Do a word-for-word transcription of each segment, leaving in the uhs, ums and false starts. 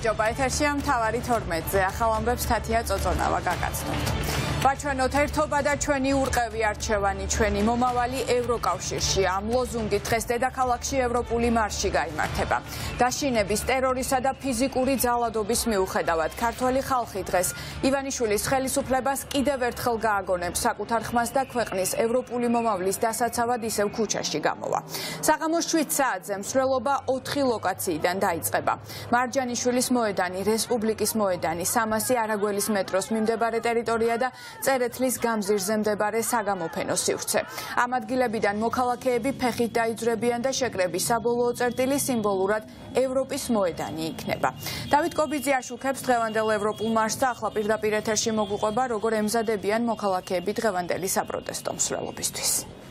გამარჯობა, ეთერშია მთავარი თორმეტზე. ახალ ამბებს თათია წოწონავა გაგაცნობთ. ვაჩვენოთ ერთობა და ჩვენი ურყევი არჩევანი, ჩვენი მომავალი ევროკავშირში. ამ ლოზუნგით დღეს დედაქალაქში ევროპული მარში გაიმართება. დაშინების, ტერორისა და ფიზიკური ძალადობის მიუხედავად, ქართველი ხალხი დღეს ივანიშვილის ხელისუფლებას კიდევ ერთხელ გააგონებს საკუთარ ხმას და ქვეყნის ევროპული მომავლის დასაცავად ისევ ქუჩაში გამოვა. საღამოს შვიდ საათზე მსვლელობა ოთხი ლოკაციიდან დაიწყება. მარჯანიშვილის მოედანი, რესპუბლიკის მოედანი, სამასი არაგველის მეტროს მიმდებარე ტერიტორია და წერეთლის გამზირზე მდებარე საგამოფენო სივრცე. ამ ადგილებიდან მოქალაქეები ფეხით დაიძვრებიან და შეკრების საბოლოო წერტილი სიმბოლურად ევროპის მოედანი იქნება. დავით კობიძე აშუქებს დღევანდელ ევროპულ მარშს და ახლა პირდაპირ ეთერში მოგვიყვება, როგორ ემზადებიან მოქალაქეები დღევანდელი საპროტესტო მსვლელობისთვის.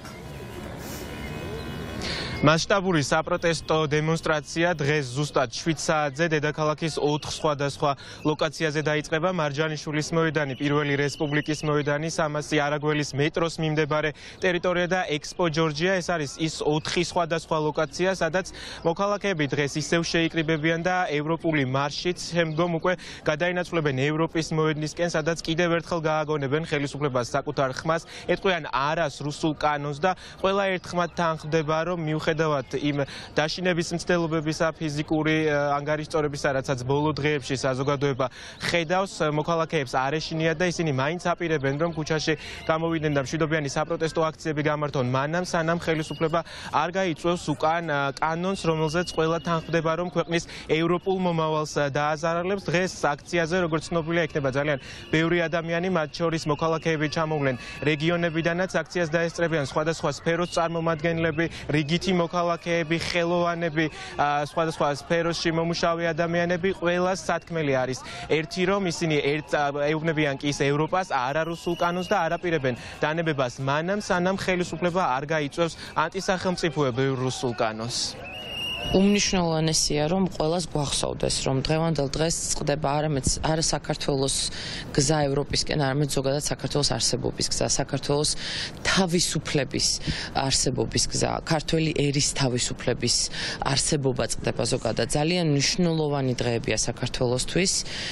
მასშტაბური საპროტესტო დემონსტრაცია დღეს ზუსტად შვიდ საათზე დედაქალაქის ოთხ სხვადასხვა ლოკაციაზე დაიწყება. მარჯანიშვილის მოედანი, პირველი რესპუბლიკის მოედანი, სამასი არაგველის მეტროს მიმდებარე ტერიტორია და ექსპო ჯორჯია. ეს არის ის ოთხი სხვადასხვა ლოკაცია, სადაც მოქალაქეები დღეს ისევ შეიკრიბებიან და ევროპული მარშით შემდგომ უკვე გადაინაცვლებენ ევროპის მოედნისკენ, სადაც კიდევ ერთხელ გააგონებენ ხელისუფლებას საკუთარ ხმას, ეტყვიან არას რუსულ კანონს და ყველა ერთხმად თანხმდება, რომ მიუხედავად იმ დაშინების მცდელობებისა, ფიზიკური ანგარიშწორებისა, რაცაც ბოლო დღეებში საზოგადოება ხედავს, მოქალაქეებს არ ეშინიათ და ისინი მაინც აპირებენ, რომ ქუჩაში გამოვიდნენ და მშვიდობიანი საპროტესტო აქციები გამართონ, მანამ სანამ ხელისუფლება არ გაიწვევს უკან კანონს, რომელზეც ყველა თანხმდება, რომ ქვეყნის ევროპულ მომავალს დააზარალებს. დღეს აქციაზე, როგორც ცნობილია, იქნება ძალიან ბევრი ადამიანი, მათ შორის მოქალაქეები ჩამოვლენ რეგიონებიდანაც, აქციას დაესწრებიან სხვადასხვა სფეროს წარმომადგენლები, რიგითი მოქალაქეები, ხელოვანები, სხვადასხვა სფეროში მომუშავე ადამიანები, ყველას სათქმელი არის ერთი, რომ ისინი ეუბნებიან კი ის ევროპას, არა რუსულ კანონს და არ აპირებენ დანებებას მანამ, სანამ ხელისუფლება არ გაიწვევს ანტისახელმწიფოებრივ რუსულ კანონს. უმნიშვნელოვანესია, რომ ყველას გვახსოვდეს, რომ დღევანდელ დღეს წყდება არამედ არა საქართველოს გზა ევროპისკენ, არამედ ზოგადად საქართველოს არსებობის გზა, საქართველოს თავისუფლების არსებობის გზა, ქართველი ერის თავისუფლების არსებობა წყდება ზოგადად. ძალიან მნიშვნელოვანი დღეებია საქართველოსთვის.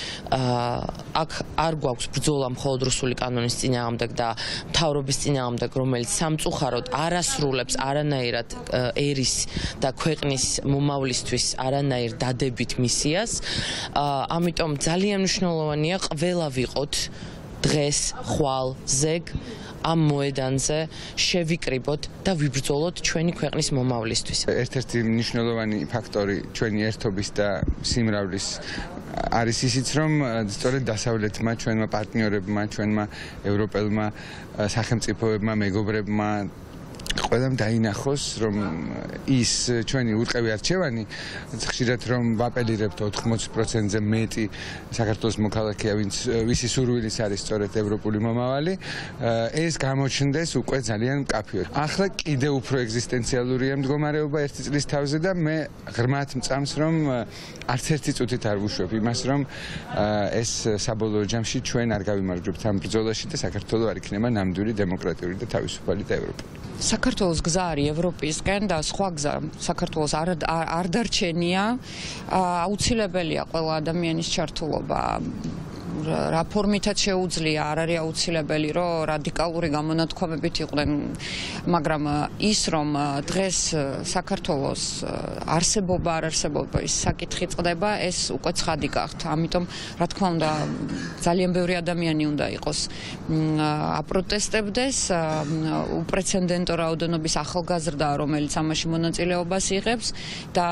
აქ არ გვაქვს ბრძოლა მხოლოდ რუსული კანონის წინააღმდეგ და მთავრობის წინააღმდეგ, რომელიც სამწუხაროდ არ ასრულებს არანაირად ერის და ქვეყნის მომავლისთვის არანაირ დადებით მისიას. ამიტომ ძალიან მნიშვნელოვანია ყველა ვიყოთ დღეს ხვალ ზეგ ამ მოედანზე, შევიკრიბოთ და ვიბრძოლოთ ჩვენი ქვეყნის მომავლისთვის. ერთ-ერთი მნიშვნელოვანი ფაქტორი ჩვენი ერთობის და სიმრავლის არის ისიც, რომ სწორედ დასავლეთმა, ჩვენმა პარტნიორებმა, ჩვენმა ევროპელმა სახელმწიფოებმა, მეგობრებმა ყველამ დაინახოს, რომ ის ჩვენი ურყევი არჩევანი, ხშირად რომ ვაპელირებთ ოთხმოცი პროცენტზე მეტი საქართველოს მოქალაქეა, ვინც ვისი სურვილის არის სწორედ ევროპული მომავალი, ეს გამოჩნდეს უკვე ძალიან მკაფიოდ. ახლა კიდევ უფრო ეგზისტენციალურია მდგომარეობა ერთი წლის თავზე და მე ღრმად მწამს, რომ არც ერთი წუთით არ ვუშვებ იმას, რომ ეს საბოლოო ჯამში ჩვენ არ გავიმარჯვებთ ამ ბრძოლაში და საქართველო არ იქნება ნამდვილი დემოკრატიული და თავისუფალი და ევროპული. საქართველოს გზა არის ევროპისკენ და სხვა გზა საქართველოს არ არ დარჩენია. აუცილებელია ყველა ადამიანის ჩართულობა. რა ფორმითაც შეუძლია, არ არის აუცილებელი, რომ რადიკალური გამონათქვამებით იყვნენ, მაგრამ ის, რომ დღეს საქართველოს არსებობა, არ არსებობა ის საკითხი წყდება, ეს უკვე ცხადი გახთ. ამიტომ, რა თქმა უნდა, ძალიან ბევრი ადამიანი უნდა იყოს აპროტესტებდეს, უპრეცედენტო რაოდენობის ახალგაზრდა, რომელიც ამაში მონაწილეობას იღებს და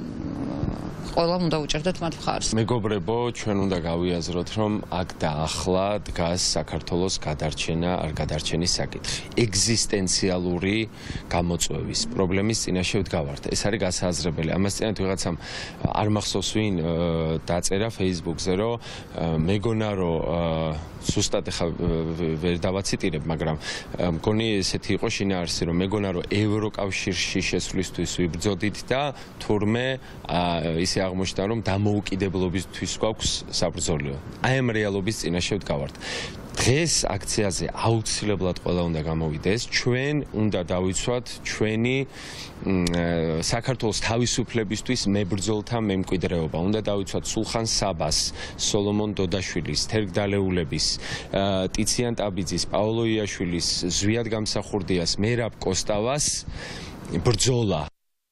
ყველამ უნდა უჭერდეთ მათ მხარს. მეგობრებო, ჩვენ უნდა გავიაზროთ, რომ აქ და ახლა დგას საქართველოს გადარჩენა, არ გადარჩენის საკითხი. ეგზისტენციალური გამოწვევის პრობლემის წინაშე ვდგავართ. ეს არის გასააზრებელი. ამას წინათ ვიღაცამ არ მახსოვს ვინ დაწერა Facebook-ზე, რომ მეგონა რომ ზუსტად ახლა ვერ დავაციტირებ, მაგრამ მგონი ესეთი იყო შინაარსი, რომ მეგონა რომ ევროკავშირში შესვლისთვის ვიბრძოდით და თურმე ისე აღმოჩნდა, რომ დამოუკიდებლობისთვის გვაქვს საბრძოლო. აი ამ რეალობის წინაშე ვდგავართ. დღეს აქციაზე აუცილებლად ყველა უნდა გამოვიდეს. ჩვენ უნდა დავიცვათ ჩვენი საქართველოს თავისუფლებისთვის მებრძოლთა მემკვიდრეობა. უნდა დავიცვათ სულხან საბას, სოლომონ დოდაშვილის, თერგ დალეულების, ტიციან ტაბიძის, პაოლო იაშვილის, ზვიად გამსახურდიას, მერაბ კოსტავას ბრძოლა.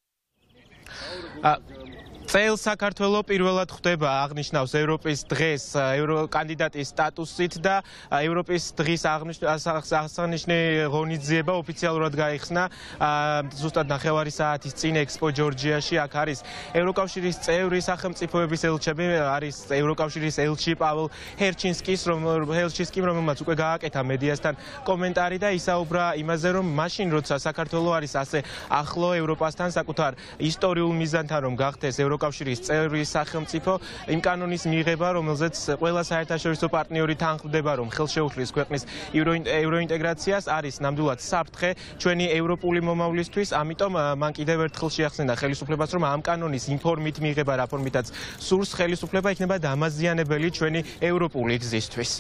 წელს საქართველო პირველად ხვდება აღნიშნავს ევროპის დღეს კანდიდატის სტატუსით და ევროპის დღის აღნიშნული ღონისძიება ოფიციალურად გაიხსნა ზუსტად ნახევარი საათის წინ ექსპო ჯორჯიაში. აქ არის ევროკავშირის წევრი სახელმწიფოების ელჩები, არის ევროკავშირის ელჩი პაველ ჰერჩინსკის, რომელშიც რომელმაც უკვე გააკეთა მედიასთან კომენტარი და ისაუბრა იმაზე, რომ მაშინ როცა საქართველო არის ასე ახლო ევროპასთან საკუთარ ისტორიულ მიზანთან რომ გახდეს ევროკავშირის წევრი სახელმწიფო, იმ კანონის მიღება, რომელზეც ყველა საერთაშორისო პარტნიორი თანხმდება, რომ ხელშეუხლის ქვეყნის ევროინტეგრაციას, არის ნამდვილად საფრთხე ჩვენი ევროპული მომავლისთვის. ამიტომ მან კიდევ ერთხელ შეახსენდა ხელისუფლებას, რომ ამ კანონის იმ ფორმით მიღება, რა ფორმითაც სურს ხელისუფლება, იქნება დამაზიანებელი ჩვენი ევროპული გზისთვის.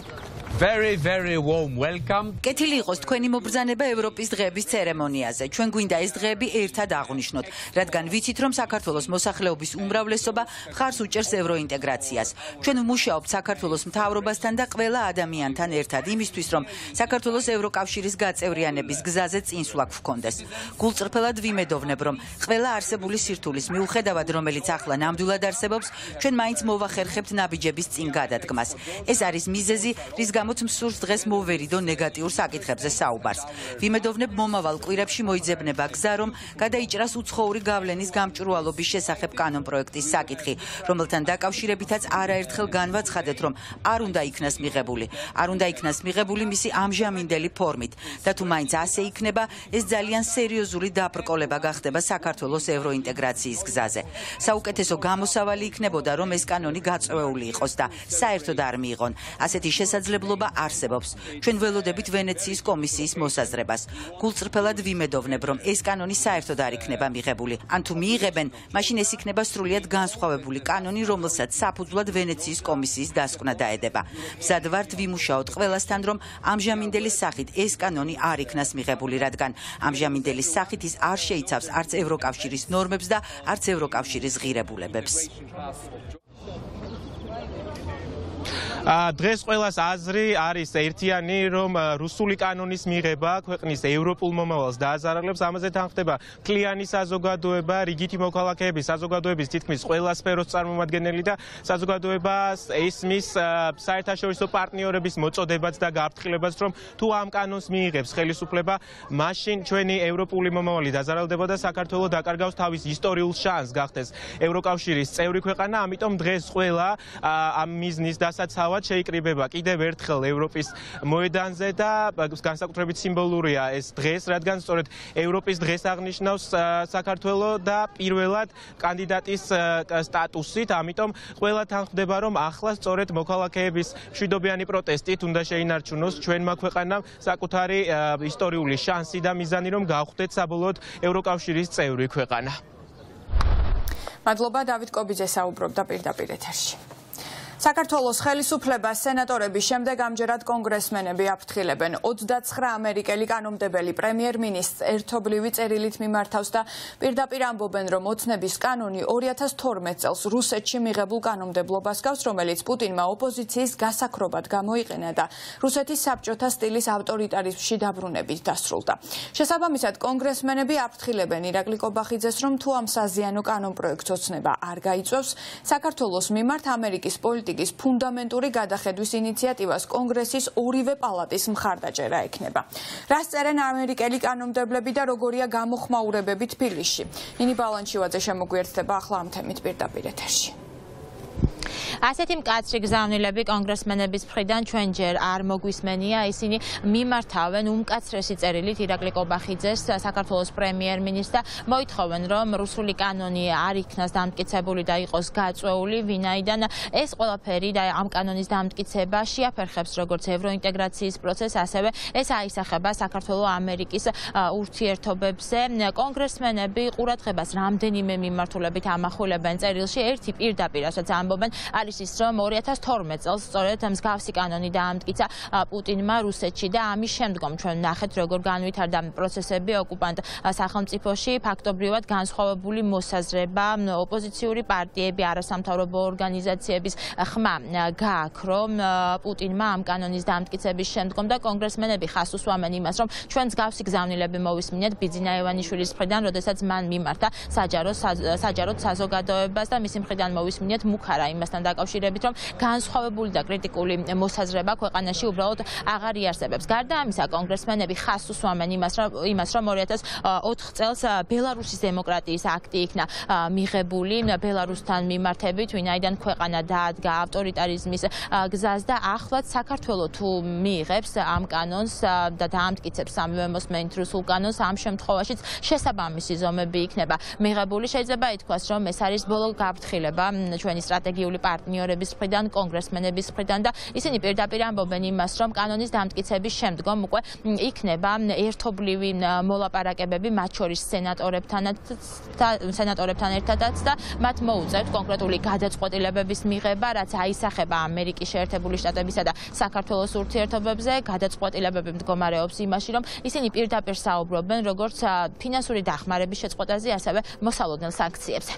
Very very warm welcome. კეთილი იყოს თქვენი მობრძანება ევროპის დღეების ცერემონიაზე. ჩვენ გვინდა ეს დღეები ერთად აღვნიშნოთ, რადგან ვიცით, რომ საქართველოს მოსახლეობის უმრავლესობა მხარს უჭერს ევროინტეგრაციას. ჩვენ ვმუშაობთ საქართველოს მთავრობასთან და ყველა ადამიანთან ერთად იმისთვის, რომ საქართველოს ევროკავშირის გაწევრიანების გზაზე წინსვლა გვქონდეს. გულწრფელად ვიმედოვნებ, რომ ყველა არსებული სირთულის მიუხედავად, რომელიც ახლა ნამდვილად არსებობს, ჩვენ მაინც მოვახერხებთ ნაბიჯების წინ გადადგმას. ეს არის მიზეზი, რის გამოც მსურს დღეს მოვერიდო ნეგატიურ საკითხებზე საუბარს. ვიმედოვნებ მომავალ კვირებში მოიძებნება გზა, რომ გადაიჭრას უცხოური გავლენის გამჭვირვალობის შესახებ კანონპროექტის საკითხი, რომელთან დაკავშირებითაც არაერთხელ განვაცხადეთ, რომ არ უნდა იქნას მიღებული. არ უნდა იქნას მიღებული მისი ამჟამინდელი ფორმით და თუ მაინც ასე იქნება, ეს ძალიან სერიოზული დაბრკოლება გახდება საქართველოს ევროინტეგრაციის გზაზე. საუკეთესო გამოსავალი იქნებოდა, რომ ეს კანონი გაწვეული იყოს და საერთოდ არ მიიღონ. ასეთი შესაძლებლობა არსებობს. ჩვენ ველოდებით ვენეციის კომისიის მოსაზრებას. გულწრფელად ვიმედოვნებ, რომ ეს კანონი საერთოდ არ იქნება მიღებული. ან თუ მიიღებენ, მაშინ ეს იქნება სრულიად განსხვავებული კანონი, რომელსაც საფუძვლად ვენეციის კომისიის დასკვნა დაედება. მზად ვართ ვიმუშაოთ ყველასთან, რომ ამჟამინდელი სახით ეს კანონი არ იქნას მიღებული, რადგან ამჟამინდელი სახით ის არ შეიცავს არც ევროკავშირის ნორმებს და არც ევროკავშირის ღირებულებებს. დღეს ყველას აზრი არის ერთიანი, რომ რუსული კანონის მიღება ქვეყნის ევროპულ მომავალს დააზარალებს. ამაზე თანხმდება მთლიანი საზოგადოება, რიგითი მოქალაქეების, საზოგადოების თითქმის ყველა სფეროს წარმომადგენელი და საზოგადოებას ესმის საერთაშორისო პარტნიორების მოწოდებაც და გაფრთხილებაც, რომ თუ ამ კანონს მიიღებს ხელისუფლება, მაშინ ჩვენი ევროპული მომავალი დაზარალდება და საქართველო დაკარგავს თავის ისტორიულ შანსს გახდეს ევროკავშირის წევრი ქვეყანა. ამიტომ დღეს ყველა ამ მიზნის დასაცავად შეიკრიბება კიდევ ერთხელ ევროპის მოედანზე და განსაკუთრებით სიმბოლურია ეს დღეს, რადგან სწორედ ევროპის დღეს აღნიშნავს საქართველო და პირველად კანდიდატის სტატუსით. ამიტომ ყველა თანხმდება, რომ ახლა სწორედ მოქალაქეების მშვიდობიანი პროტესტით უნდა შეინარჩუნოს ჩვენმა ქვეყანამ საკუთარი ისტორიული შანსი და მიზანი, რომ გავხდეთ საბოლოოდ ევროკავშირის წევრი ქვეყანა. მადლობა, დავით კობიძე საუბრობდა პირდაპირ ეთერში. საქართველოს ხელისუფლებას სენატორების შემდეგ ამჯერად კონგრესმენები აფრთხილებენ. ოცდაცხრა ამერიკელი კანონმდებელი პრემიერ-მინისტრს ერთობლივი წერილით მიმართავს და პირდაპირ ამბობენ, რომ ოცნების კანონი ორი ათას თორმეტ წელს რუსეთში მიღებულ კანონმდებლობას გავს, რომელიც პუტინმა ოპოზიციის გასაქრობად გამოიყენა და რუსეთის საბჭოთა სტილის ავტორიტარიზმში დაბრუნებით დასრულდა. შესაბამისად, კონგრესმენები აფრთხილებენ ირაკლი კობახიძეს, რომ თუ ამ საზიანო კანონპროექტს ოცნება არ გაიწვევს, საქართველოს მიმართ ამერიკის პოლიტიკის ფუნდამენტური გადახედვის ინიციატივას კონგრესის ორივე პალატის მხარდაჭერა ექნება. რას წერენ ამერიკელი კანონმდებლები და როგორია გამოხმაურებები თბილისში? ნინი ბალანჩივაძე შემოგვიერთდება ახლა ამ თემით პირდაპირ ეთერში. ასეთი მკაცრი გზავნილები კონგრესმენების მხრიდან ჩვენ ჯერ არ მოგვისმენია. ისინი მიმართავენ უმკაცრესი წერილით ირაკლი კობახიძეს, საქართველოს პრემიერ-მინისტრს და მოითხოვენ, რომ რუსული კანონი არ იქნას დამტკიცებული და იყოს გაწვეული, ვინაიდან ეს ყველაფერი და ამ კანონის დამტკიცება შეაფერხებს როგორც ევროინტეგრაციის პროცესს, ასევე ეს აისახება საქართველო-ამერიკის ურთიერთობებზე. კონგრესმენები ყურადღებას რამდენიმე მიმართულებით ამახვილებენ წერილში. ერთი პირდაპირ, რასაც ამბობენ, ამბობენ, არის ის, რომ ორი ათას თორმეტ წელს სწორედ მსგავსი კანონი დაამტკიცა პუტინმა რუსეთში და ამის შემდგომ ჩვენ ნახეთ, როგორ განვითარდა პროცესები ოკუპანტ სახელმწიფოში, ფაქტობრივად განსხვავებული მოსაზრება, ოპოზიციური პარტიები, არასამთავრობო ორგანიზაციების ხმა გააქვს, რომ პუტინმა ამ კანონის დამტკიცების შემდგომ და კონგრესმენები ხას უსვამენ იმას, რომ ჩვენ მსგავსი გზავნილები მოვისმინეთ ბიძინა ივანიშვილის მხრიდან, როდესაც მან მიმართა საჯარო საჯაროდ საზოგადოებას და მისი მხრიდან მოვისმინეთ მუქარა იმასთან დაკავშირებით, რომ განსხვავებული და კრიტიკული მოსაზრება ქვეყანაში უბრალოდ აღარ იარსებებს. გარდა ამისა, კონგრესმენები ხას უსვამენ იმას, რომ იმას, რომ ორი ათას ოთხ წელს ბელარუსის დემოკრატიის აქტი იქნა მიღებული ბელარუსთან მიმართებით, ვინაიდან ქვეყანა დაადგა ავტორიტარიზმის გზას და ახლაც საქართველოს თუ მიიღებს ამ კანონს და დაამტკიცებს სამივე მოსმენით რუსულ კანონს, ამ შემთხვევაშიც შესაბამისი ზომები იქნება მიღებული. შეიძლება ითქვას, რომ ეს არის ბოლო გაფრთხილება ჩვენი სტრატეგიული პარტნიორების მხრიდან, კონგრესმენების მხრიდან და ისინი პირდაპირ ამბობენ იმას, რომ კანონის დამტკიცების შემდგომ უკვე იქნება ერთობლივი მოლაპარაკებები მათ შორის სენატორებთანაც და სენატორებთან ერთადაც და მათ მოუწევთ კონკრეტული გადაწყვეტილებების მიღება, რაც აისახება ამერიკის შეერთებული შტატებისა და საქართველოს ურთიერთობებზე. გადაწყვეტილებები მდგომარეობს იმაში, რომ ისინი პირდაპირ საუბრობენ როგორც ფინანსური დახმარების შეწყვეტაზე, ასევე მოსალოდნელ სანქციებზე.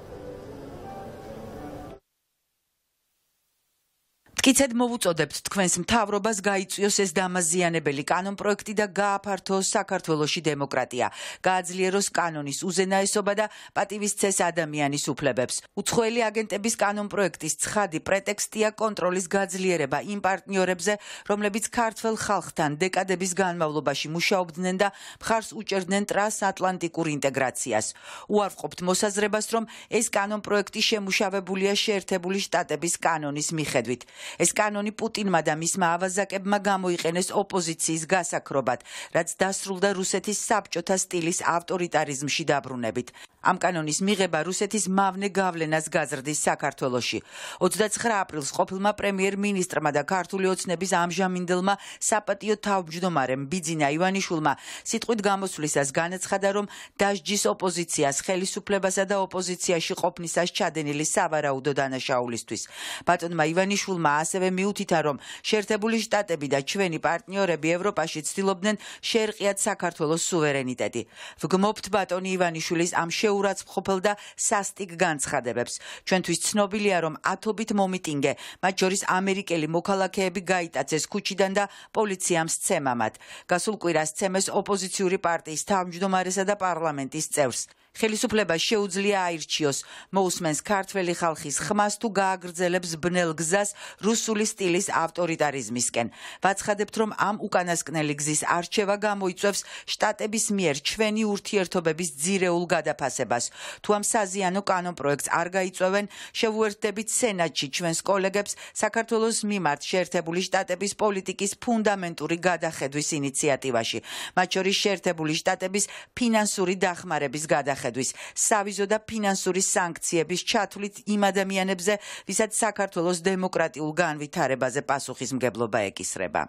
მტკიცედ მოვუწოდებთ თქვენს მთავრობას გაიწვიოს ეს დამაზიანებელი კანონპროექტი და გააფართოოს საქართველოში დემოკრატია, გააძლიეროს კანონის უზენაესობა და პატივისცეს ადამიანის უფლებებს. უცხოელი აგენტების კანონპროექტის ცხადი პრეტექსტია კონტროლის გაძლიერება იმ პარტნიორებზე, რომლებიც ქართველ ხალხთან დეკადების განმავლობაში მუშაობდნენ და მხარს უჭერდნენ ტრანსატლანტიკურ ინტეგრაციას. უარყოფთ მოსაზრებას, რომ ეს კანონპროექტი შემუშავებულია შეერთებული შტატების კანონის მიხედვით. ეს კანონი პუტინმა და მისმა ავაზაკებმა გამოიყენეს ოპოზიციის გასაქრობად, რაც დასრულდა რუსეთის საბჭოთა სტილის ავტორიტარიზმში დაბრუნებით. ამ კანონის მიღება რუსეთის მავნე გავლენას გაზრდის საქართველოში. ოცდაცხრა აპრილს ყოფილმა პრემიერ-მინისტრმა და ქართული ოცნების ამჟამინდელმა საპატიო თავმჯდომარემ ბიძინა ივანიშვილმა სიტყვით გამოსვლისას განაცხადა, რომ დასჯის ოპოზიციას ხელისუფლებასა და ოპოზიციაში ყოფნისას ჩადენილი სავარაუდო დანაშაულისთვის. ბატონმა ივანიშვილმა ასევე მიუთითა, რომ შეერთებული შტატები და ჩვენი პარტნიორები ევროპაში ცდილობდნენ შეერყიათ საქართველოს სუვერენიტეტი. ვგმობთ ბატონი ივანიშვილის ამ შეურაცხმყოფელ და სასტიკ განცხადებებს. ჩვენთვის ცნობილია, რომ ათობით მომიტინგე, მათ შორის ამერიკელი მოქალაქეები გაიტაცეს ქუჩიდან და პოლიციამ სცემა მათ. გასულ კვირას სცემეს ოპოზიციური პარტიის თავმჯდომარესა და პარლამენტის წევრს. ხელისუფლება შეუძლია აირჩიოს, მოусმენს ქართველი ხალხის ხმას თუ გააგრძელებს ბნელ გზას რუსული სტილის ავტორიტარიზმისკენ. ვაცხადებთ, რომ ამ უკანასკნელი გზის არჩევა გამოიწვევს შტატების მიერ ჩვენი ურთიერთობების ძირეულ გადაფასებას. თუ ამ საზიანო კანონპროექტს არ გაიწვევენ, შევუერთდებით სენატში ჩვენს კოლეგებს საქართველოს მიმართ შეერთებული შტატების პოლიტიკის ფუნდამენტური გადახედვის ინიციატივაში, მათ შორის შეერთებული შტატების ფინანსური დახმარების გადახედვის. სავიზო და ფინანსური სანქციების ჩათვლით იმ ადამიანებზე, ვისაც საქართველოს დემოკრატიულ განვითარებაზე პასუხისმგებლობა ეკისრება.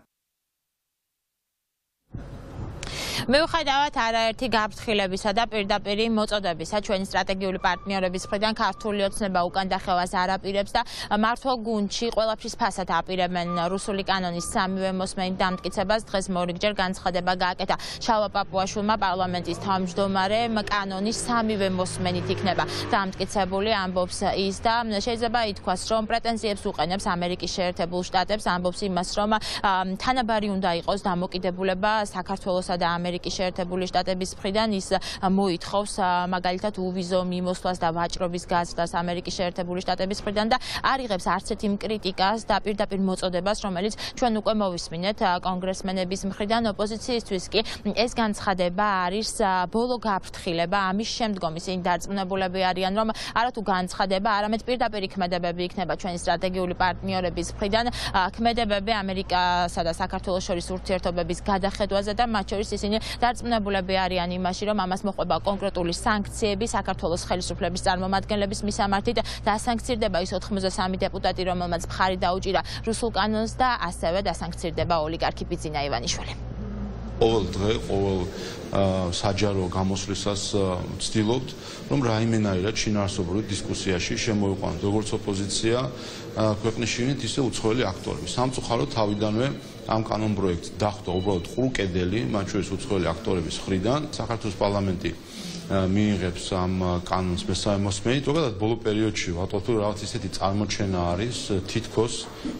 მიუხედავად არაერთი გაფრთხილებისა და პირდაპირ მოწოდებისა, ჩვენი სტრატეგიული პარტნიორების მხრიდან ქართული ოცნება უკან დახევას არ აპირებს და მართვა გუნდში ყველაფრის ფასად აპირებენ რუსული კანონის სამივე მოსმენით დამტკიცებას. დღეს მორიგჯერ განცხადება გააკეთა შალვა პაპუაშვილმა, პარლამენტის თავმჯდომარემ, კანონის სამივე მოსმენით იქნება დამტკიცებული, ამბობს ის და შეიძლება ითქვას, რომ პრეტენზიებს უყენებს ამერიკის შეერთებულ შტატებს, ამბობს იმას, რომ თანაბარი უნდა იყოს დამოკიდებულება საქართველოსა და ამერიკის შეერთებული შტატების მხრიდან. ის მოითხოვს მაგალითად უვიზო მიმოსვლას და ვაჭრობის გაზრდას ამერიკის შეერთებული შტატების მხრიდან და არ იღებს არც ერთ იმ კრიტიკას და პირდაპირ მოწოდებას, რომელიც ჩვენ უკვე მოვისმინეთ კონგრესმენების მხრიდან. ოპოზიციისთვის კი ეს განცხადება არის ბოლო გაფრთხილება. ამის შემდგომ ისინი დარწმუნებულები არიან, რომ არათუ განცხადება, არამედ პირდაპირ ქმედებები იქნება ჩვენი სტრატეგიული პარტნიორების მხრიდან. ქმედებები ამერიკასა და საქართველოს შორის ურთიერთობების გადახედვაზე და მათ შორის ისინი დარწმუნებულები არიან იმაში, რომ ამას მოყვება კონკრეტული სანქციები საქართველოს ხელისუფლების წარმომადგენლების მისამართით და დასანქცირდება ის ოთხმოცდასამი დეპუტატი, რომელმაც მხარი დაუჭირა რუსულ კანონს და ასევე დასანქცირდება ოლიგარქი ბიძინა ივანიშვილი. ყოველ დღე, ყოველ საჯარო გამოსვლისას ვცდილობთ, რომ რაიმენაირად შინაარსობრივ დისკუსიაში შემოვიყვანოთ როგორც ოპოზიცია ქვეყნის შიგნით, ისე უცხოელი აქტორები. სამწუხაროდ თავიდანვე ამ კანონპროექტს დახვდა უბრალოდ ყრუ კედელი, მათ შორის უცხოელი აქტორების მხრიდან. საქართველოს პარლამენტი მიიღებს ამ კანონს მესამე მოსმენით. ზოგადად ბოლო პერიოდში ვატყობთ, რომ რაღაც ისეთი წარმოჩენა არის თითქოს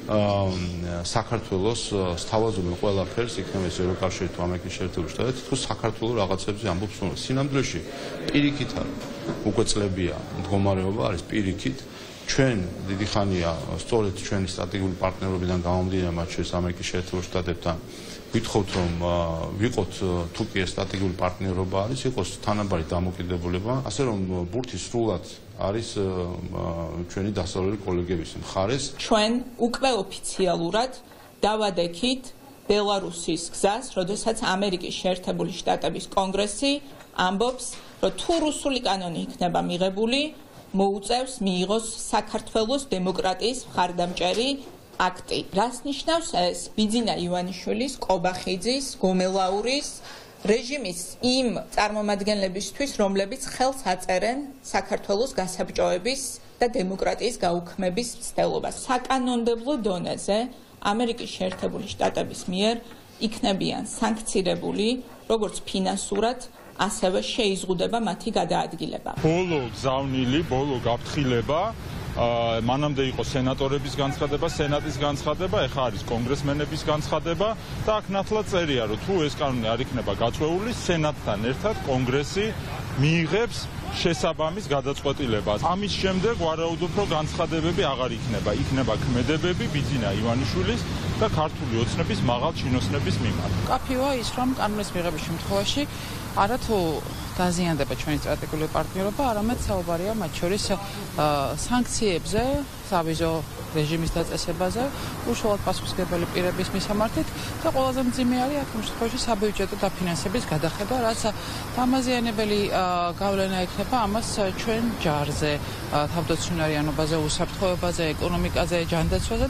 საქართველოს სთავაზობენ ყველაფერს, იქნება ეს ევროკავშირი თუ ამერიკის შეერთებული შტატები, თითქოს საქართველოს რაღაცებზე ამბობს, რომ სინამდვილეში პირიქით არის. უკვე წლებია მდგომარეობა არის პირიქით. ჩვენ დიდი ხანია სწორედ ჩვენი სტრატეგიული პარტნიორობიდან გამომდინარე, მათ შორის ამერიკის შეერთებულ შტატებთან ვითხოვთ, რომ ვიყოთ თუ კი ეს სტრატეგიული პარტნიორობა არის, იყოს თანაბარი დამოკიდებულება, ასე რომ ბურთი სრულად არის ჩვენი დასავლელი კოლეგების მხარეს. ჩვენ უკვე ოფიციალურად დავადექით ბელარუსის გზას, როდესაც ამერიკის შეერთებული შტატების კონგრესი ამბობს, რომ თუ რუსული კანონი იქნება მიღებული, მოუწევს მიიღოს საქართველოს დემოკრატიის მხარდამჭერი აქტი. რას ნიშნავს ეს? ბიძინა ივანიშვილის, კობახიძის, გომელაურის რეჟიმის იმ წარმომადგენლებისთვის, რომლებიც ხელს აწერენ საქართველოს გასაბჭოების და დემოკრატიის გაუქმების მცდელობას. საკანონმდებლო დონეზე ამერიკის შეერთებული შტატების მიერ იქნებიან სანქცირებული, როგორც ფინანსურად, ასევე შეიზღუდება მათი გადაადგილება. ბოლო გზავნილი, ბოლო გაფრთხილება, მანამდე იყო სენატორების განცხადება, სენატის განცხადება, ეხლა არის კონგრესმენების განცხადება და აქ ნათლად წერია, რომ თუ ეს კანონი არ იქნება გაწვეული, სენატთან ერთად კონგრესი მიიღებს შესაბამის გადაწყვეტილებას. ამის შემდეგ ვარაუდობ, რომ განცხადებები აღარ იქნება, იქნება ქმედებები ბიძინა ივანიშვილის და ქართული ოცნების მაღალ ჩინოსნების მიმართ. კაფეა ის, რომ კანონის მიღების შემთხვევაში არათუ დაზიანდება ჩვენი სტრატეგიული პარტნიორობა, არამედ საუბარია მათ შორის სანქციებზე, სავიზო რეჟიმის დაწესებაზე, უშუალოდ პასუხისმგებელი პირების მისამართით და ყველაზე მძიმე არის აქ შემთხვევაში საბიუჯეტო დაფინანსების გადახედვა, რაც დამაზიანებელი გავლენა ექნება ამას ჩვენ ჯარზე, თავდაცვიანობაზე, უსაფრთხოებაზე, ეკონომიკაზე, ჯანდაცვაზე.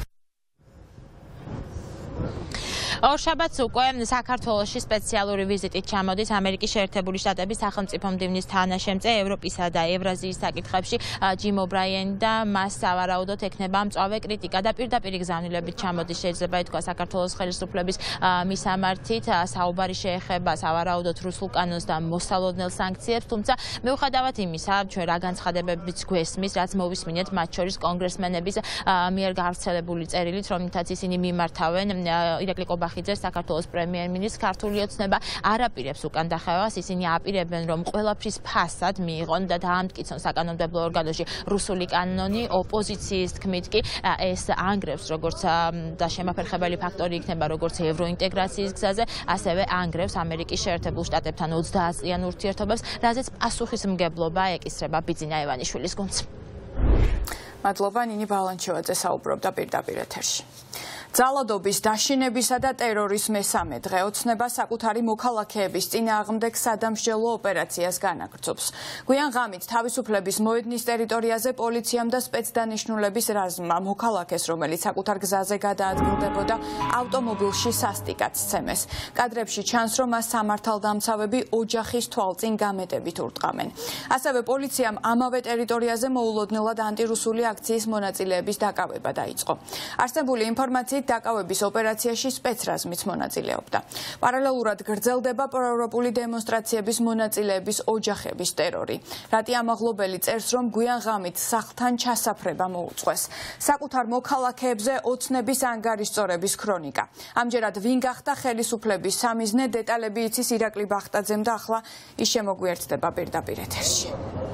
ორშაბათს უკვე საქართველოში სპეციალური ვიზიტით ჩამოდის ამერიკის შეერთებული შტატების სახელმწიფო მდივნის თანაშემწე ევროპისა და ევრაზიის საკითხებში ჯიმ ობრაიენი და მას სავარაუდოდ ექნება მწვავე კრიტიკა და პირდაპირ გზავნილებით ჩამოდის, შეიძლება ითქვა საქართველოს ხელისუფლების მისამართით. საუბარი შეეხება სავარაუდოდ რუსულ კანონს და მოსალოდნელ სანქციებს, თუმცა მიუხედავად იმისა, ჩვენ რა განცხადებებიც გვესმის, რაც მოვისმინეთ მათ შორის კონგრესმენების მიერ გავრცელებული წერილით, რომლითაც ისინი მიმართავენ ირაკლი კობახიძეს, საქართველოს პრემიერ-მინისტრს, ქართული ოცნება არ აპირებს უკან დახევას, ისინი აპირებენ, რომ ყველაფრის ფასად მიიღონ და დაამტკიცონ საკანონმდებლო ორგანოში რუსული კანონი. ოპოზიციის თქმით კი ეს ანგრევს როგორც და შემაფერხებელი ფაქტორი იქნება როგორც ევროინტეგრაციის გზაზე, ასევე ანგრევს ამერიკის შეერთებულ შტატებთან ოცდაათ წლიან ურთიერთობებს, რაზეც პასუხისმგებლობა ეკისრება ბიძინა ივანიშვილის გუნდს. მადლობა, ნინი ბალანჩევაძე საუბრობდა პირდაპირ ეთერში. ძალადობის, დაშინებისა და ტერორის მესამე დღე ოცნება საკუთარი მოქალაქეების წინააღმდეგ სადამსჯელო ოპერაციას განაგრძობს. გვიან ღამით თავისუფლების მოედნის ტერიტორიაზე პოლიციამ და სპეცდანიშნულების რაზმმა მოქალაქეს, რომელიც საკუთარ გზაზე გადაადგილდებოდა, ავტომობილში სასტიკად სცემეს. კადრებში ჩანს, რომ მას სამართალდამცავები ოჯახის თვალწინ გამეტებით ურტყამენ. ასევე პოლიციამ ამავე ტერიტორიაზე მოულოდნელად ანტირუსული აქციის მონაწილეების დაკავება დაიწყო. არსებული ინფორმაციით დაკავების ოპერაციაში სპეცრაზმიც მონაწილეობდა. პარალელურად გრძელდება პროევროპული დემონსტრაციების მონაწილეების ოჯახების ტერორი. რატი ამაღლობელი წერს, რომ გვიან ღამით სახლთან ჩასაფრება მოუწყვეს. საკუთარ მოქალაქეებზე ოცნების ანგარიშწორების ქრონიკა. ამჯერად ვინ გახდა ხელისუფლების სამიზნე, დეტალები იცის ირაკლი ბახტაძემ და ახლა ის შემოგვიერთდება პირდაპირ ეთერში.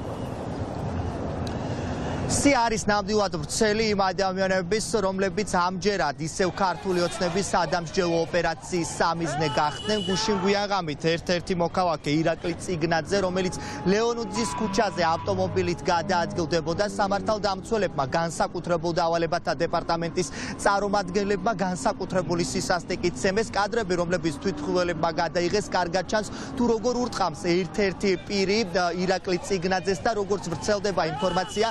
სი არის ნამდვილად ვრცელი იმ ადამიანების, რომლებიც ამჯერად ისევ ქართული ოცნების სადამსჯელო ოპერაციის სამიზნე გახდნენ. გუშინ გვიან ღამით ერთ-ერთი მოქალაქე ირაკლი წიგნაძე, რომელიც ლეონუძის ქუჩაზე ავტომობილით გადაადგილდებოდა, სამართალდამცველებმა, განსაკუთრებულ დავალებათა დეპარტამენტის წარმომადგენლებმა განსაკუთრებული სისასტიკით სცემეს. კადრები, რომლებიც თვითმხილველებმა გადაიღეს, კარგად ჩანს თუ როგორ ურტყამს ერთ-ერთი პირი ირაკლი წიგნაძეს და როგორც ვრცელდება ინფორმაცია,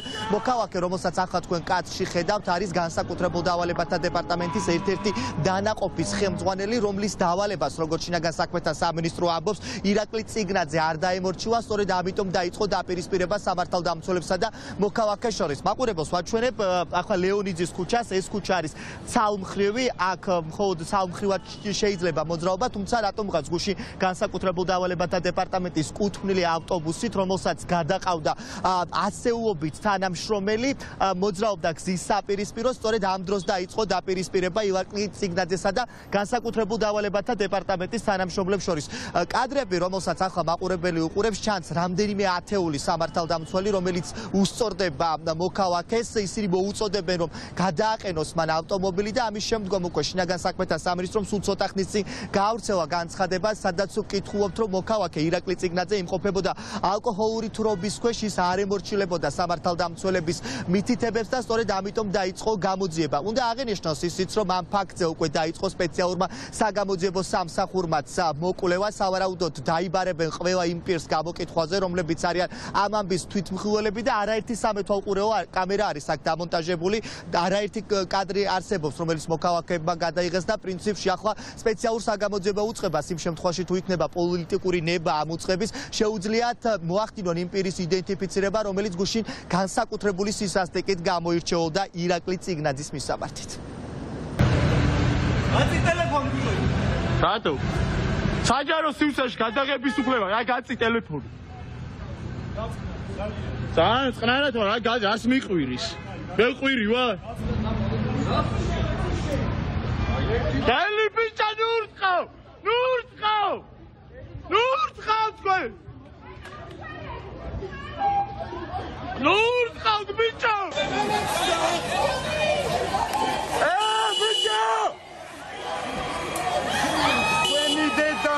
მოქალაქე, რომელსაც ახლა თქვენ კადრში ხედავთ, არის განსაკუთრებულ დავალებათა დეპარტამენტის ერთ-ერთი დანაყოფის ხელმძღვანელი, რომლის დავალებას, როგორც შინაგან საქმეთა სამინისტრო ამბობს, ირაკლი წიგნაძე არ დაემორჩილა, სწორედ ამიტომ დაიწყო დაპირისპირება სამართალდამცველებსა და მოქალაქეს შორის. მაყურებელს ვაჩვენებ ახლა ლეონიძის ქუჩას, ეს ქუჩა არის ცალმხრივი, აქ მხოლოდ ცალმხრივად შეიძლება მოძრაობა, თუმცა რატომღაც გუში განსაკუთრებულ დავალებათა დეპარტამენტის კუთვნილი ავტობუსით, რომელსაც გადაყავდა ასეულობით თანამშრომელი, მოძრაობდა გზის საპირისპიროს, სწორედ ამ დროს დაიწყო დაპირისპირება ირაკლი წიგნაძესა და განსაკუთრებულ დავალებათა დეპარტამენტის თანამშრომლებს შორის. კადრები, რომელსაც ახლა მაყურებელი უყურებს, ჩანს რამდენიმე ათეული სამართალდამცველი, რომელიც უსწორდება მოქალაქეს, ისინი მოუწოდებენ, რომ გადააყენოს მან ავტომობილი და ამის შემდგომ უკვე შინაგან საქმეთა სამინისტრომ სულ ცოტა ხნის წინ გაავრცელა განცხადება, სადაც ვკითხულობთ, რომ მოქალაქე ირაკლი წიგნაძე იმყოფებოდა ალკოჰოლური თრობის ქვეშ, ის არ ემორჩილებოდა სამართალდამცველების მითითებებს და სწორედ ამიტომ დაიწყო გამოძიება. უნდა აღინიშნოს ისიც, რომ ამ ფაქტზე უკვე დაიწყო სპეციალურმა საგამოძიებო სამსახურმაც მოკვლევა, სავარაუდოდ დაიბარებენ ყველა იმ პირს გამოკითხვაზე, რომლებიც არიან ამ ამბის თვითმხილველები და არაერთი სამეთვალყურეო კამერა არის აქ დამონტაჟებული, არაერთი კადრი არსებობს, რომელიც მოქალაქეებმა გადაიღეს და პრინციპში ახლა სპეციალურ საგამოძიებო უწყებას იმ შემთხვევაში თუ იქნება პოლიტიკური ნება ამ უწყების, შეუძლიათ მოახდინონ იმ პირის იდენტიფიცირება, რომელიც გუშინ განსაკუთრებული სისასტიკით გამოირჩეოდა ირაკლი წიგნაძის მისამართით. აცი ტელეფონი მიყოლი. რატო? საჯარო სივრცეში გადაღების უფლება, რა გაცი ტელეფონი. ძალიან წყნარად რა გაძ არს მიყვირის. მე ყვირი ვარ? დალი ბიჭა ნურწყავ! ნურწყავ! ნურწყავ თქვენ! ნურწყავ ბიჭა! ე ბიჭა! ვენი დედა!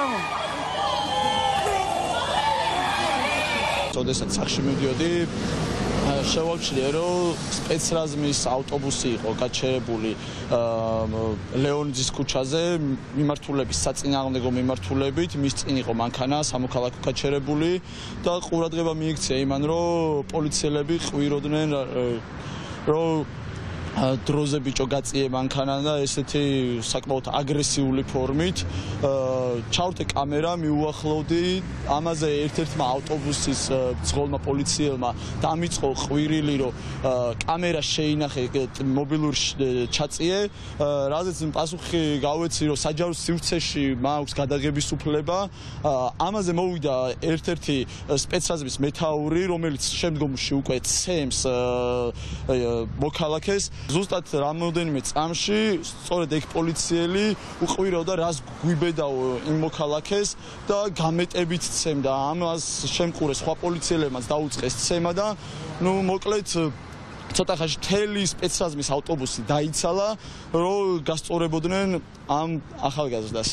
წოდესაც სახში მივდიოდი, შევავჩინე, რომ სპეცრაზმის ავტობუსი იყო გაჩერებული ლეონიძის ქუჩაზე მიმართულების საწინააღმდეგო მიმართულებით, მის წინ იყო მანქანა სამოქალაქო გაჩერებული და ყურადღება მიიქცია იმან, რომ პოლიციელები ყვიროდნენ, რომ დროზე ბიჭო გაწიე მანქანა და ესეთი საკმაოდ აგრესიული ფორმით ჩავრთე კამერა, მიუახლოვდი, ამაზე ერთ-ერთმა ავტობუსის მძღოლმა პოლიციელმა დამიწყო ყვირილი, რომ კამერა შეინახე, მობილური ჩაწიე, რაზეც პასუხი გავეცი, რომ საჯარო სივრცეში მაქვს გადაღების უფლება. ამაზე მოვიდა ერთ-ერთი სპეცრაზმის მეთაური, რომელიც შემდგომში უკვე ცემს მოქალაქეს. ზუსტად რამოდენიმე წამში სწორედ ეგ პოლიციელი უყვიროდა, რას გვიბედაო იმ მოქალაქეს და გამეტებით ცემდა. ამას შემყურე სხვა პოლიციელებმაც დაუწყეს ცემა და ნუ მოკლედ ცოტა ხანში მთელი სპეცრაზმის ავტობუსი დაიცალა, რომ გასწორებოდნენ ამ ახალგაზრდას.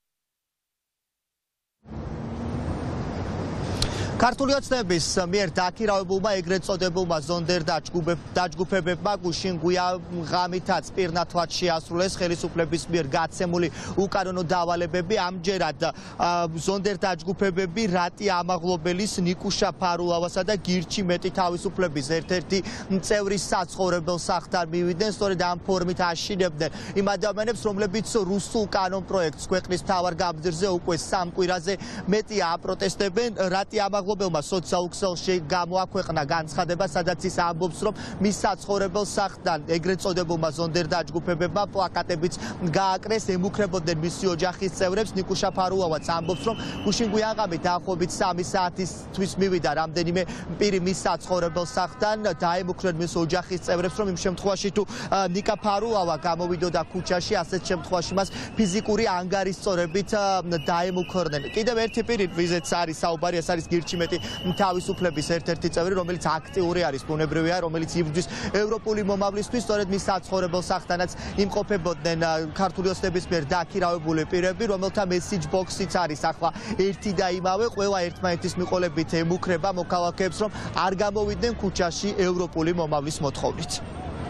ქართული ოცნების მიერ დაქირავებულმა ეგრეთ წოდებულმა ზონდერ დაჯგუფებებმა გუშინ ღამითაც პირნათლად შეასრულეს ხელისუფლების მიერ გაცემული უკანონო დავალებები. ამჯერად ზონდერ დაჯგუფებები რატი ამაღლობელის, ნიკუშა ფარულავასა და გირჩი მეტი თავისუფლების ერთ-ერთი წევრის საცხოვრებელ სახლთან მივიდნენ, სწორედ ამ ფორმით აშინებდნენ იმ ადამიანებს, რომლებიც რუსულ კანონპროექტს ქვეყნის მთავარ გამზირზე უკვე სამ კვირაზე მეტია აპროტესტებენ. რატი ამაღლობელის მფლობელმა სოციალურ-ქსელში გამოაქვეყნა განცხადება, სადაც ის ამბობს, რომ მის საცხოვრებელ სახლთან ეგრეთ წოდებულმა ზონდერ დაჯგუფებებმა პლაკატებიც გააკრეს, ემუქრებოდნენ მისი ოჯახის წევრებს. ნიკუშა ფარულავაც ამბობს, რომ გუშინ გვიანღამით დაახლოებით სამი საათისთვის მივიდა რამდენიმე პირი მის საცხოვრებელ სახლთან, დაემუქრნენ მის ოჯახის წევრებს, რომ იმ შემთხვევაში თუ ნიკა ფარულავა გამოვიდოდა ქუჩაში, ასეთ შემთხვევაში მას ფიზიკური ანგარიშწორებით დაემუქრნენ. კიდევ ერთი პირი, ვიზეც არის საუბარი, ეს არის გირჩი მეტი თავისუფლების ერთ-ერთი წევრი, რომელიც აქტიური არის, ბუნებრივია, რომელიც იბრძვის ევროპული მომავლისთვის, სწორედ მის საცხოვრებელ სახლთანაც იმყოფებოდნენ ქართული ოცნების მიერ დაქირავებული პირები, რომელთა მესიჯ ბოქსიც არის ახლა ერთი და იმავე, ყველა ერთმანეთის მიყოლებით ემუქრება მოქალაქეებს, რომ არ გამოვიდნენ ქუჩაში ევროპული მომავლის მოთხოვნით.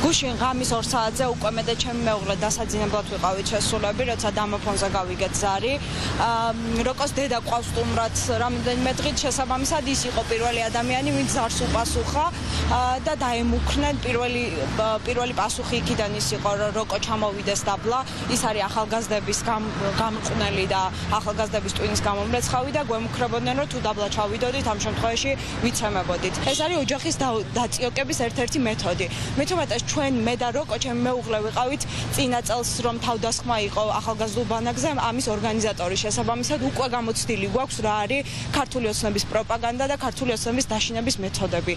გუშინ ღამის ორ საათზე უკვე მე და ჩემი მეუღლე დასაძინებლად ვიყავით შესულები, როცა დამოფონზე გავიგეთ ზარი. Როკოს დედა ყავს სტუმრად რამდენიმე დღით შესაბამისად ის იყო პირველი ადამიანი, ვინც ზარს უპასუხა და დაემუქრნენ პირველი პირველი პასუხი იქიდან ის იყო, რომ როკო ჩამოვიდეს დაბლა. ის არის ახალგაზრდების გამყვნელი და ახალგაზრდების ტვინის გამომრეცხავი და გვემუქრებოდნენ, რომ თუ დაბლა ჩავიდოდით, ამ შემთხვევაში ვიცემებოდით. ეს არის ოჯახის დაწიოკების ერთ-ერთი მეთოდი. მით უმეტეს ჩვენ მე და როკო ჩემი მეუღლე ვიყავით წინა წელს რომ თავდასხმა იყო ახალგაზრდულ ბანაკზე, ამის ორგანიზატორი შესაბამისად უკვე გამოცდილი გვაქვს რა არის ქართული ოცნების პროპაგანდა და ქართული ოცნების დაშინების მეთოდები.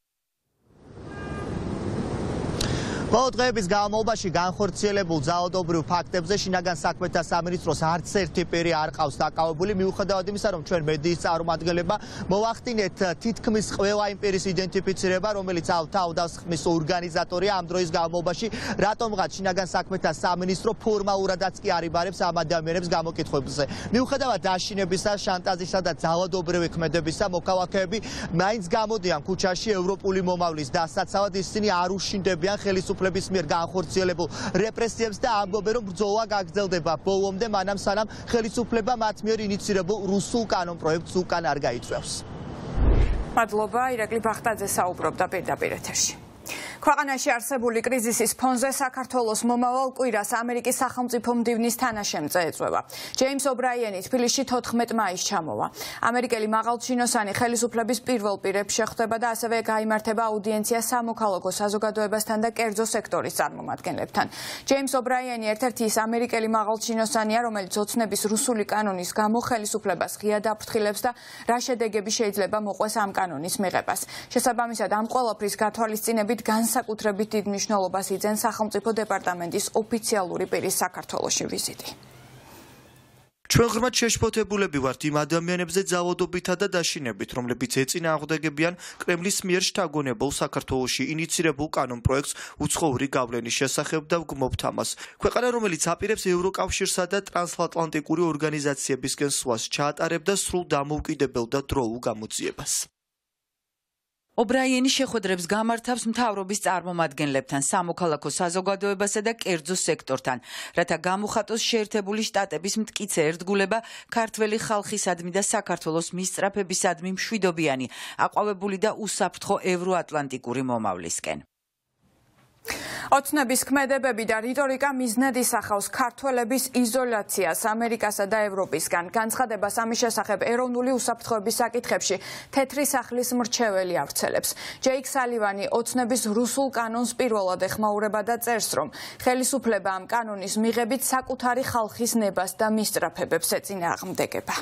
ბოლო დღეების განმავლობაში განხორციელებულ ძალადობრივ ფაქტებზე შინაგან საქმეთა სამინისტროს არც ერთი პირი არ ყავს დაკავებული, მიუხედავად იმისა, რომ ჩვენ მედიის წარმომადგენლებმა მოვახდინეთ თითქმის ყველა იმ პირის იდენტიფიცირება, რომელიც თავდასხმის ორგანიზატორია ამ დროის განმავლობაში, რატომღაც შინაგან საქმეთა სამინისტრო ფორმალურადაც კი არ იბარებს ამ ადამიანებს გამოკითხვებზე. მიუხედავად დაშინებისა, შანტაჟისა და ძალადობრივი ქმედებისა, მოქალაქეები მაინც გამოდიან ქუჩაში ევროპული მომავლის დასაცავად, ისინი არ უშინდებიან ხელისუფლების მიერ განხორციელებულ რეპრესიებს და ამბობენ, რომ ბრძოლა გაგრძელდება ბოლომდე, მანამ სანამ ხელისუფლება მათ მიერ ინიცირებულ რუსულ კანონპროექტს უკან არ გაიწვევს. მადლობა, ირაკლი ბახტაძე საუბრობდა პირდაპირ ეთერში. ქვეყანაში არსებული კრიზისის ფონზე საქართველოს მომავალ კვირას ამერიკის სახელმწიფო მდივნის თანაშემწე ეწვევა. ჯეიმს ობრაიენი თბილისში თოთხმეტ მაისს ჩამოვა. ამერიკელი მაღალჩინოსანი ხელისუფლების პირველ პირებს შეხვდება და ასევე გაიმართება აუდიენცია სამოქალაქო საზოგადოებასთან და კერძო სექტორის წარმომადგენლებთან. ჯეიმს ობრაიენი ერთ-ერთი ის ამერიკელი მაღალჩინოსანია, რომელიც ოცნების რუსული კანონის გამო ხელისუფლებას ღიად აფრთხილებს და რა შედეგები შეიძლება მოყვეს ამ კანონის მიღებას. შესაბამისად ამ ყველაფრის გათვალისწინებით განსაკუთრებით დიდ მნიშვნელობას იძენს სახელმწიფო დეპარტამენტის ოფიციალური პირის საქართველოში ვიზიტი. ჩვენ ღრმად შეშფოთებულები ვართ იმ ადამიანებზე ძალადობითა და დაშინებით, რომლებიც ეწინააღმდეგებიან კრემლის მიერ შთაგონებულ საქართველოში ინიცირებულ კანონპროექტს უცხოური გავლენის შესახებ და ვგმობთ ამას. ქვეყანა, რომელიც აპირებს ევროკავშირსა და ტრანსატლანტიკური ორგანიზაციებისკენ სვლას, ჩაატარებდა სრულ დამოუკიდებელ და დროულ გამოძიებას. ობრაიენი შეხვედრებს გამართავს მთავრობის წარმომადგენლებთან, სამოქალაქო საზოგადოებასა და კერძო სექტორთან, რათა გამოხატოს შეერთებული შტატების მტკიცე ერთგულება ქართველი ხალხისადმი და საქართველოს მისწრაფებისადმი მშვიდობიანი, აყვავებული და უსაფრთხო ევროატლანტიკური მომავლისკენ. ოცნების ქმედებები და რიტორიკა მიზნად ისახავს ქართველების იზოლაციას ამერიკასა და ევროპისგან. განცხადებას ამის შესახებ ეროვნული უსაფრთხოების საკითხებში თეთრი სახლის მრჩეველი ავრცელებს. ჯეიკ სალივანი ოცნების რუსულ კანონს პირველად ეხმაურება და წერს, რომ ხელისუფლება ამ კანონის მიღებით საკუთარი ხალხის ნებას და მისწრაფებებს ეწინააღმდეგება.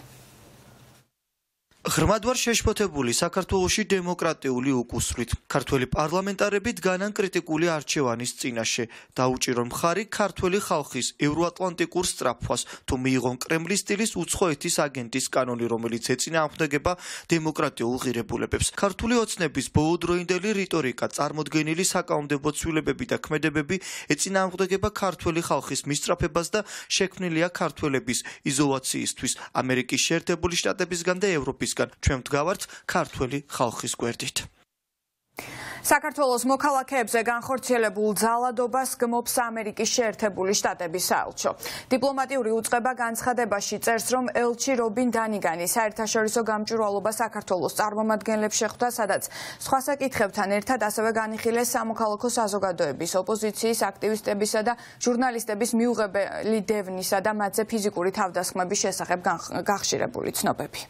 ღრმად ვარ შეშფოთებული საქართველოში დემოკრატიული უკუსვრით. ქართველი პარლამენტარები დგანან კრიტიკული არჩევანის წინაშე. დაუჭირო მხარი ქართველი ხალხის ევროატლანტიკურ სწრაფვას, თუ მიიღონ კრემლის სტილის უცხოეთის აგენტის კანონი, რომელიც ეწინააღმდეგება დემოკრატიულ ღირებულებებს. ქართული ოცნების ბოლოდროინდელი რიტორიკა, წარმოდგენილი საკანონმდებლო ცვლილებები და ქმედებები ეწინააღმდეგება ქართველი ხალხის მისწრაფებას და შექმნილია ქართველების იზოლაციისთვის ამერიკის შეერთებული შტატებისგან და ევროპის ჩვენ ვდგავართ ქართველი ხალხის გვერდით. საქართველოს მოქალაქეებზე განხორციელებულ ძალადობას გმობს ამერიკის შეერთებული შტატების საელჩო. დიპლომატიური უწყება განცხადებაში წერს, რომ ელჩი რობინ დანიგანი საერთაშორისო გამჭვირვალობა საქართველოს წარმომადგენლებს შეხვდა, სადაც სხვა საკითხებთან ერთად ასევე განიხილეს სამოქალაქო საზოგადოების, ოპოზიციის აქტივისტებისა და ჟურნალისტების მიუღებელი დევნისა და მათზე ფიზიკური თავდასხმების შესახებ გახშირებული ცნობები.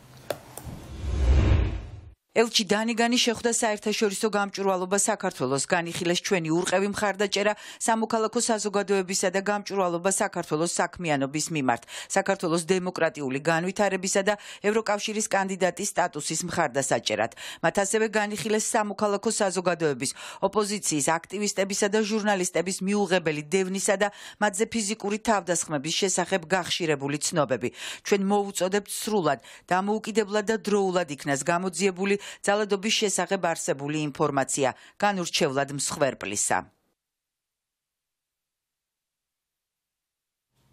ელჩი დანიგანი შეხვდა საერთაშორისო გამჭვირვალობა საქართველოს, განიხილეს ჩვენი ურყევი მხარდაჭერა სამოქალაქო საზოგადოებისა და გამჭვირვალობა საქართველოს საქმიანობის მიმართ, საქართველოს დემოკრატიული განვითარებისა და ევროკავშირის კანდიდატის სტატუსის მხარდასაჭერად. მათ ასევე განიხილეს სამოქალაქო საზოგადოების, ოპოზიციის აქტივისტებისა და ჟურნალისტების მიუღებელი დევნისა და მათზე ფიზიკური თავდასხმების შესახებ გახშირებული ცნობები. ჩვენ მოვუწოდებთ სრულად, დამოუკიდებლად და დროულად იქნას გამოძიებული ძალადობის შესახებ არსებული ინფორმაცია განურჩევლად მსხვერპლისა.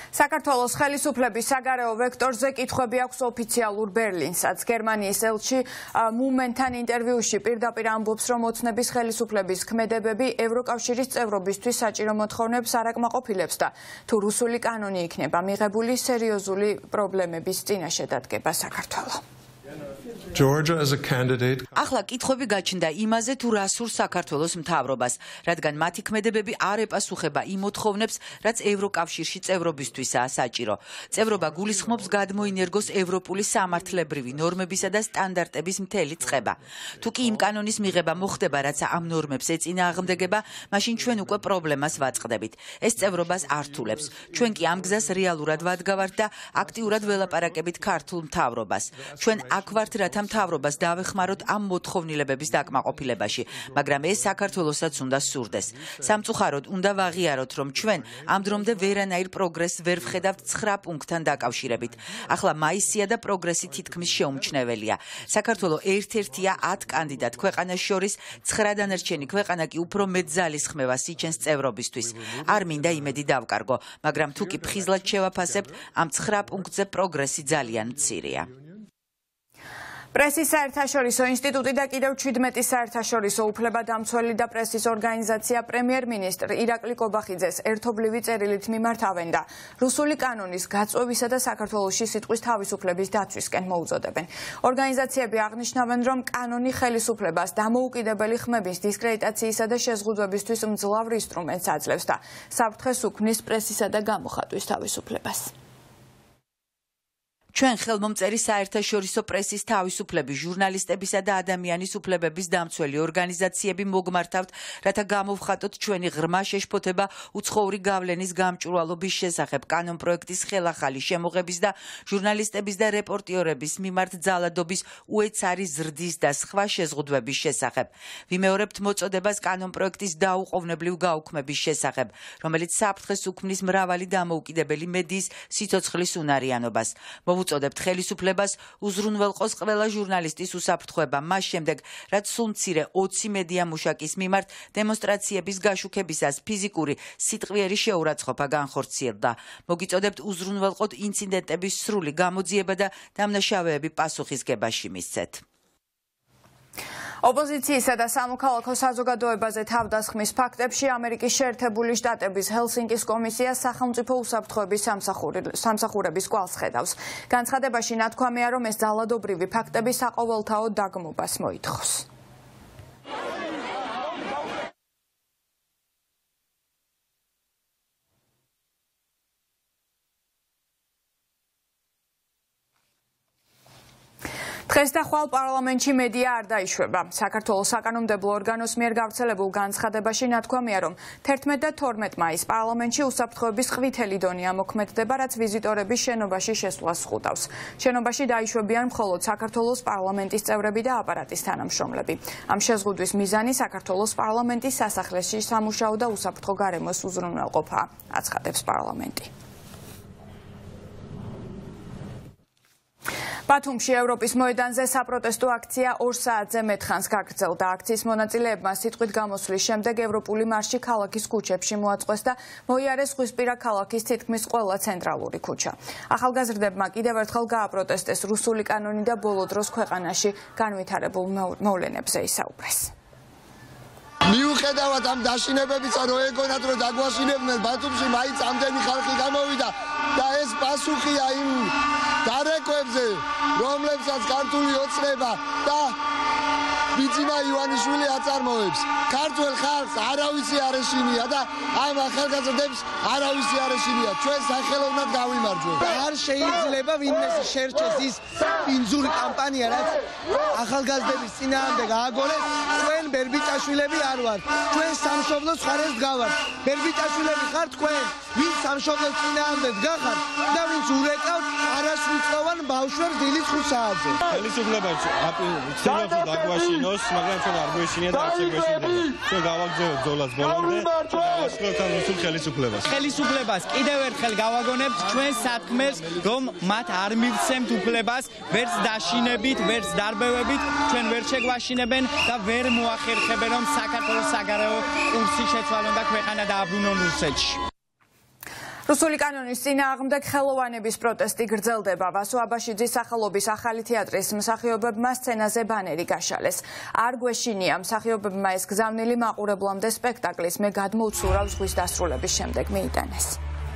საქართველოს ხელისუფლების საგარეო ვექტორზე კითხვები აქვს ოფიციალურ ბერლინსაც. გერმანიის ელჩი მუმენთან ინტერვიუში პირდაპირ ამბობს, რომ ოცნების ხელისუფლების ქმედებები ევროკავშირის წევრობისთვის საჭირო მოთხოვნებს არ აკმაყოფილებს და თუ რუსული კანონი იქნება მიღებული სერიოზული პრობლემების წინაშე დადგება საქართველო. Georgia as a candidate. ახლა კითხვები გაჩნდა იმაზე, თუ რა სურს საქართველოს მთავრობას, რადგან მათი ქმედებები არ ეპასუხება იმ მოთხოვნებს, რაც ევროკავშირში წევრობისთვისაა საჭირო. წევრობა გულისხმობს გადმოინერგოს ევროპული სამართლებრივი ნორმებისა და სტანდარტების მთელი წყება. თუ კი იმ კანონის მიღება მოხდება, რაც ამ ნორმებს ეწინააღმდეგება, მაშინ ჩვენ უკვე პრობლემას ვაწყდებით. ეს წევრობას ართულებს. ჩვენ კი ამ გზას რეალურად ვადგავართ და აქტიურად ველაპარაკებით ქართულ მთავრობას. ჩვენ აქ ვართ, რათა მთავრობას დავეხმაროთ ამ მოთხოვნილებების დაკმაყოფილებაში, მაგრამ ეს საქართველოსაც უნდა სურდეს. სამწუხაროდ უნდა ვაღიაროთ, რომ ჩვენ ამ დრომდე ვერანაირ პროგრესს ვერ ვხედავთ ცხრა პუნქტთან დაკავშირებით. ახლა მაისია და პროგრესი თითქმის შეუმჩნეველია. საქართველო ერთ-ერთია ათ კანდიდატ ქვეყანას შორის, ცხრა დანარჩენი ქვეყანა კი უფრო მეტ ძალისხმევას იჩენს წევრობისთვის. არ მინდა იმედი დავკარგო, მაგრამ თუ კი ფხიზლად შევაფასებთ, ამ ცხრა პუნქტზე პროგრესი ძალიან მცირეა. პრესის საერთაშორისო ინსტიტუტი და კიდევ ჩვიდმეტი საერთაშორისო უფლებადამცველი და პრესის ორგანიზაცია პრემიერ-მინისტრ ირაკლი კობახიძეს ერთობლივი წერილით მიმართავენ და რუსული კანონის გაწვევისა და საქართველოში სიტყვის თავისუფლების დაცვისკენ მოუწოდებენ. ორგანიზაციები აღნიშნავენ, რომ კანონი ხელისუფლებას დამოუკიდებელი ხმების დისკრედიტაციისა და შეზღუდვებისთვის მძლავრ ინსტრუმენტს აძლევს და საფრთხეს უქმნის პრესისა და გამოხატვის თავისუფლებას. ჩვენ ხელმომწერი საერთაშორისო პრესის თავისუფლების, ჟურნალისტებისა და ადამიანის უფლებების დამცველი ორგანიზაციები მოგმართავთ, რათა გამოვხატოთ ჩვენი ღრმა შეშფოთება უცხოური გავლენის გამჭვირვალობის შესახებ, კანონპროექტის ხელახალი შემოღების და ჟურნალისტების და რეპორტიორების მიმართ ძალადობის უეცარი ზრდის და სხვა შეზღუდვების შესახებ. ვიმეორებთ მოწოდებას კანონპროექტის დაუყოვნებლივ გაუქმების შესახებ, რომელიც საფრთხეს უქმნის მრავალი დამოუკიდებელი მედიის სიცოცხლის უნარიანობას. უწოდებთ ხელისუფლებას უზრუნველყოს ყველა ჟურნალისტის უსაფრთხოება მას შემდეგ, რაც სულ მცირე ოცი მედია მუშაკის მიმართ დემონსტრაციების გაშუქებისას ფიზიკური სიტყვიერი შეურაცხყოფა განხორციელდა. მოგიწოდებთ უზრუნველყოთ ინციდენტების სრული გამოძიება და დამნაშავეები პასუხისგებაში მისცეთ. ოპოზიციისა და სამოქალაქო საზოგადოებაზე თავდასხმის ფაქტებში ამერიკის შეერთებული შტატების ჰელსინკის კომისია სახელმწიფო უსაფრთხოების სამსახურების კვალს ხედავს. განცხადებაში ნათქვამია, რომ ეს ძალადობრივი ფაქტები საყოველთაო დაგმობას მოითხოვს. დღეს და ხვალ პარლამენტში მედია არ დაიშვება. საქართველოს საკანონმდებლო ორგანოს მიერ გავრცელებულ განცხადებაში ნათქვამია, რომ თერთმეტ და თორმეტ მაისს პარლამენტში უსაფრთხოების ყვითელი დონე ამოქმედდება, რაც ვიზიტორების შენობაში შესვლას ხუდავს. შენობაში დაიშვებიან მხოლოდ საქართველოს პარლამენტის წევრები და აპარატის თანამშრომლები. ამ შეზღუდვის მიზანი საქართველოს პარლამენტის სასახლეში სამუშაო და უსაფრთხო გარემოს უზრუნველყოფა, აცხადებს პარლამენტი. ბათუმში ევროპის მოედანზე საპროტესტო აქცია ორ საათზე მეტ ხანს გაგრძელდა. აქციის მონაწილეებმა სიტყვით გამოსვლის შემდეგ ევროპული მარში ქალაქის ქუჩებში მოაწყვეს და მოიარეს ზღვისპირა ქალაქის თითქმის ყველა ცენტრალური ქუჩა. ახალგაზრდებმა კიდევ ერთხელ გააპროტესტეს რუსული კანონი და ბოლო დროს ქვეყანაში განვითარებულ მოვლენებზე ისაუბრეს. მიუხედავად ამ დაშინებებისა, რომ ეგონათ რომ დაგვაშინებდნენ, ბათუმში მაინც ამდენი ხალხი გამოვიდა და ეს პასუხია იმ დარეკვებზე, რომლებსაც ქართული ოცნება და ბიძინა ივანიშვილი აწარმოებს. ქართულ ხალხს არავისი არ ეშინია და ამ ახალგაზრდებს არავისი არ ეშინია. ჩვენ სახელოვნად გავიმარჯვებთ. არ შეიძლება ვინმე შერჩეს ის პინძური კამპანია, რაც ახალგაზრდების წინააღმდეგ გააგონეს. ჩვენ ბერბიჭაშვილები არ ვართ. ჩვენ სამშობლოს ხარეს გავართ. ბერბიჭაშვილები ხართ თქვენ, ვინც სამშობლოს წინააღმდეგ გახართ და ვინც ურეკავთ არასრულწლოვან ბავშვებს დილის ხუთ საათზე. ხელისუფლებაში აფიქსირებს დაგვაშინოს, მაგრამ ჩვენ არ გვეშინია და არ შეგვეშინდება. ჩვენ გავაგზავნებთ ბოლოს ბოლომდე ხელისუფლებას რუსულ ხელისუფლებას. ხელისუფლებას კიდევ ერთხელ გავაგონებთ ჩვენ საქმეს, რომ მათ არ მივცემთ უფლებას, ვერც დაშინებით, ვერც დარბევებით, ჩვენ ვერ შეგვაშინებენ და ვერ მოახერხებენ, რომ საქართველოს საგარეო კურსი შეცვალონ და ქვეყანა დააბრუნონ რუსეთში. რუსული კანონის წინააღმდეგ ხელოვანების პროტესტი გრძელდება. ვასო აბაშიძის სახელობის ახალი თეატრის მსახიობებმა სცენაზე ბანერი გაშალეს. არ გვეშინია მსახიობებმა ეს გზავნილი მაყურებლამდე სპექტაკლის მე გადმოვცურავ ზღვის დასრულების შემდეგ მიიტანეს.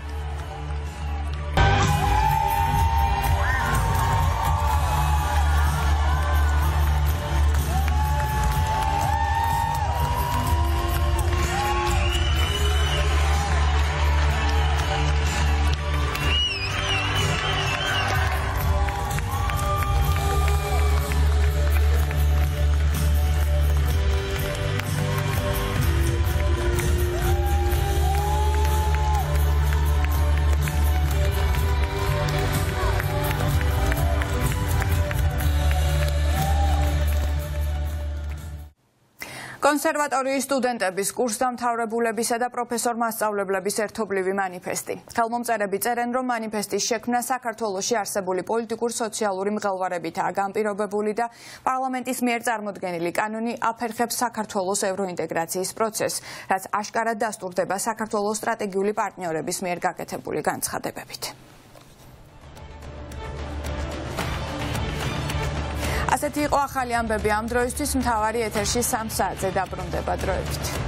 კონსერვატორიის სტუდენტების კურსდამთავრებულებისა და პროფესორ-მასწავლებლების ერთობლივი მანიფესტი. ხელმომწერები წერენ, რომ მანიფესტის შექმნა საქართველოში არსებული პოლიტიკურ-სოციალური მღელვარებითაა განპირობებული და პარლამენტის მიერ წარმოდგენილი კანონი აფერხებს საქართველოს ევროინტეგრაციის პროცესს, რაც აშკარად დასტურდება საქართველოს სტრატეგიული პარტნიორების მიერ გაკეთებული განცხადებებით. ასეთი იყო ახალი ამბები ამ დროისთვის. მთავარი ეთერში სამ საათზე დაბრუნდება დროებით.